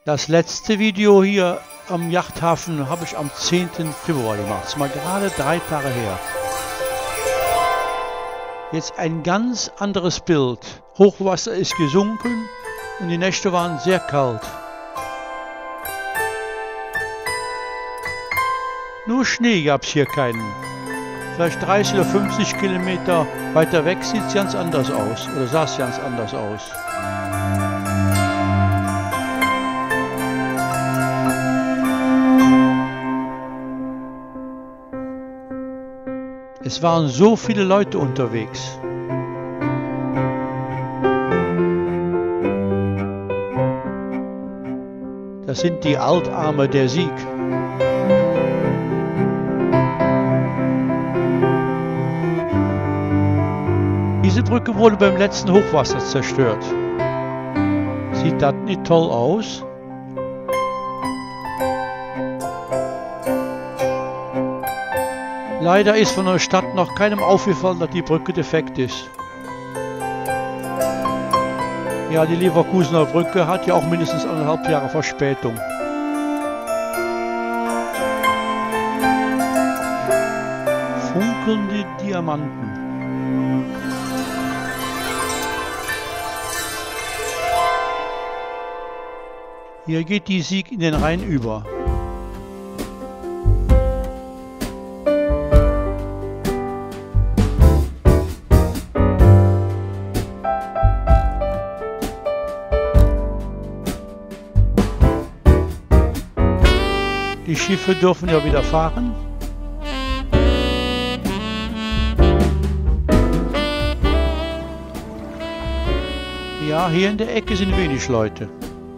Das letzte Video hier am Yachthafen habe ich am 10. Februar gemacht. Das ist mal gerade 3 Tage her. Jetzt ein ganz anderes Bild. Hochwasser ist gesunken und die Nächte waren sehr kalt. Nur Schnee gab es hier keinen. Vielleicht 30 oder 50 Kilometer weiter weg sieht es ganz anders aus. Oder sah es ganz anders aus. Es waren so viele Leute unterwegs. Das sind die Altarme der Sieg. Diese Brücke wurde beim letzten Hochwasser zerstört. Sieht das nicht toll aus? Leider ist von der Stadt noch keinem aufgefallen, dass die Brücke defekt ist. Ja, die Leverkusener Brücke hat ja auch mindestens 1,5 Jahre Verspätung. Funkelnde Diamanten. Hier geht die Sieg in den Rhein über. Die Schiffe dürfen ja wieder fahren. Ja, hier in der Ecke sind wenig Leute.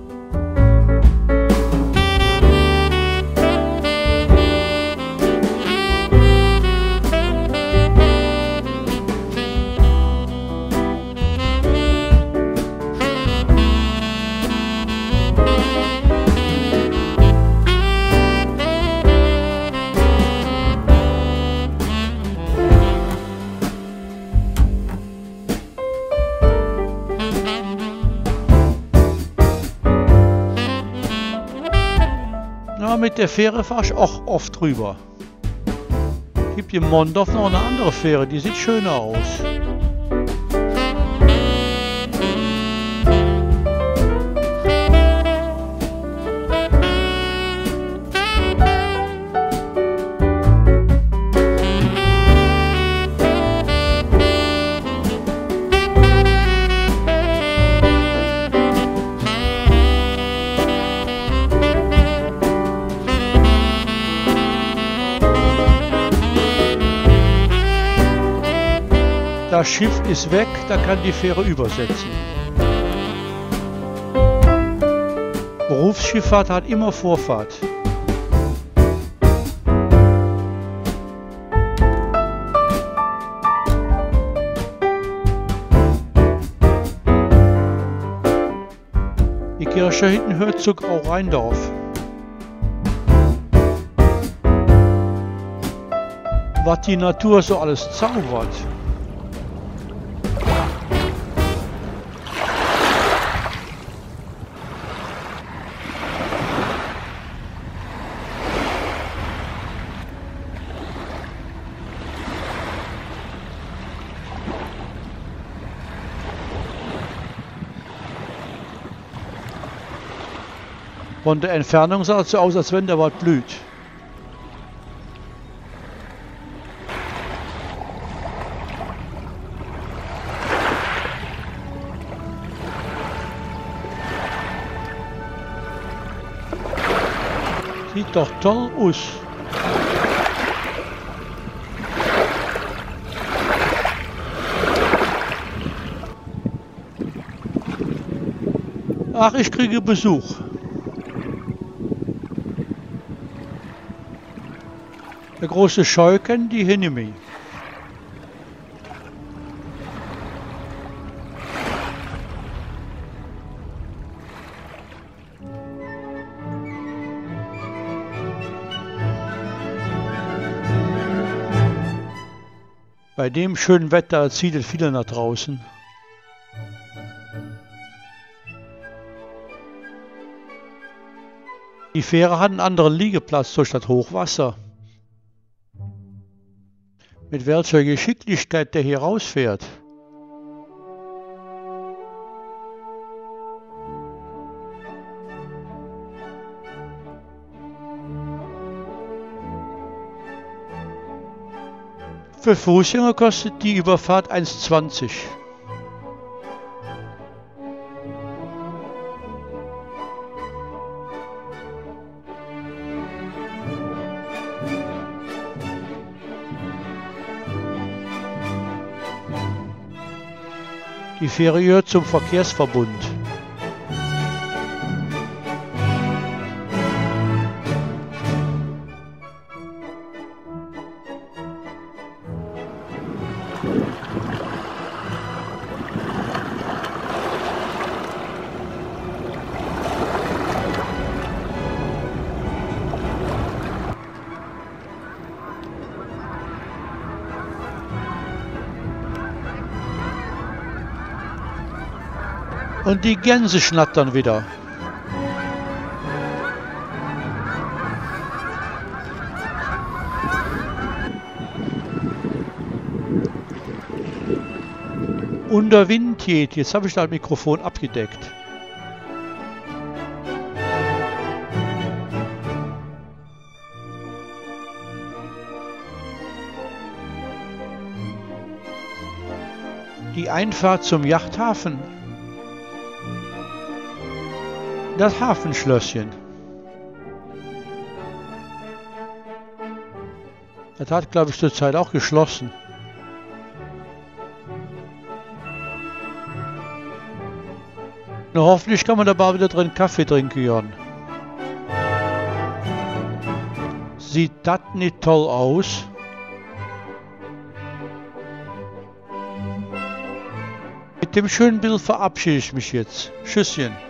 Mit der Fähre fahre ich auch oft drüber. Es gibt in Mondorf noch eine andere Fähre, die sieht schöner aus. Das Schiff ist weg, da kann die Fähre übersetzen. Berufsschifffahrt hat immer Vorfahrt. Die Kirche hinten hört zu Grau-Rheindorf. Was die Natur so alles zaubert. Von der Entfernung sah es so aus, als wenn der Wald blüht. Sieht doch toll aus. Ach, ich kriege Besuch. Der große Scheuken, die Hinemi. Bei dem schönen Wetter zieht es viele nach draußen. . Die Fähre hat einen anderen Liegeplatz durch das Hochwasser. Mit welcher Geschicklichkeit der hier rausfährt. Für Fußgänger kostet die Überfahrt 1,20 €. Die Fähre gehört zum Verkehrsverbund. Und die Gänse schnattern wieder. Und der Wind geht. Jetzt habe ich das Mikrofon abgedeckt. Die Einfahrt zum Yachthafen. Das Hafenschlösschen. Das hat, glaube ich, zurzeit auch geschlossen. Na, hoffentlich kann man dabei wieder drin Kaffee trinken, Jörn. Sieht das nicht toll aus? Mit dem schönen Bild verabschiede ich mich jetzt. Tschüsschen.